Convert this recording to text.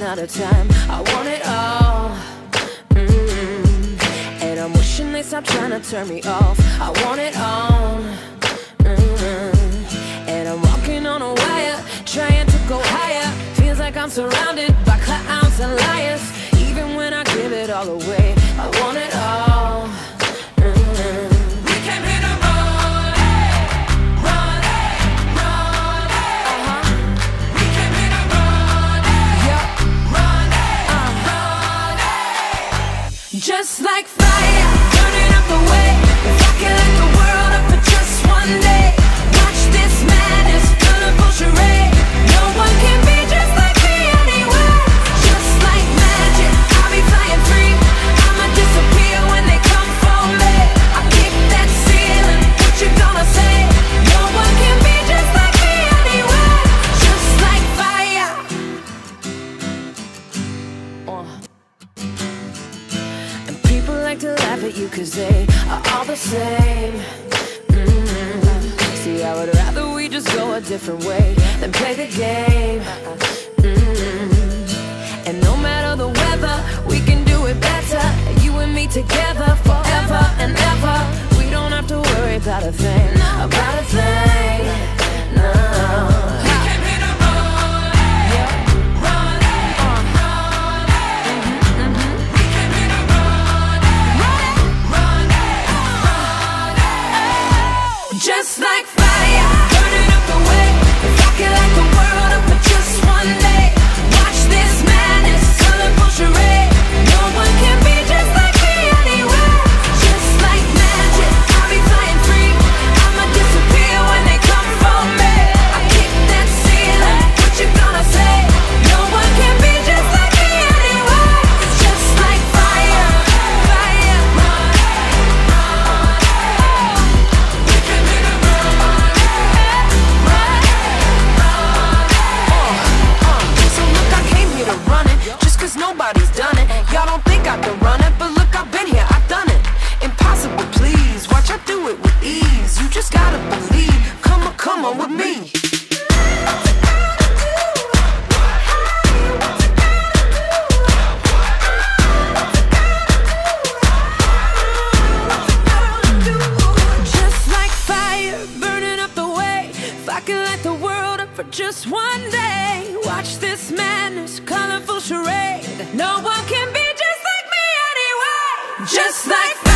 running out of time. I want it all. And I'm wishing they stop trying to turn me off. I want it all. And I'm walking on a wire, trying to go higher. Feels like I'm surrounded by clowns and liars. Even when I give it all away, I want it all. We came here to run, run, run. We came here to run, run, run. Just like fire, burning up the way. If I can light the world up for just one day, watch this madness, colorful charade. No one can be just like me anyway. Just like magic, I'll be flying free. I'ma disappear when they come for me. I kick that ceiling, what you gonna say? No one can be just like me anyway. Just like fire. And people like to laugh at you cause they are all the same. See, I would rather we just go a different way than play the game. And no matter the weather, we can do it better. You and me together forever and ever. We don't have to worry about a thing, about a thing. No. We came here to run, run, run. We came here to run, run, run. Just like fire, burning up the way. If I could light the world up for just one day, watch this madness, colorful charade. No one can be just like me anyway. Just like magic, I'll be flying free. I'ma disappear when they come for me. I kick that ceiling, what you gonna say? No one can be just like me anyway. Just like fire, fire, run, run. We came here to run, So look, I came here to run it, just cause nobody's done it. Y'all don't think I can run it, but look, I've been here, I've done it. Impossible, please, watch I do it with ease. You just gotta believe, come on with me. Just like fire, burning up the way. If I could light the world up for just one day, watch this madness, colorful charade. No one can be just like me anyway. Just like fire.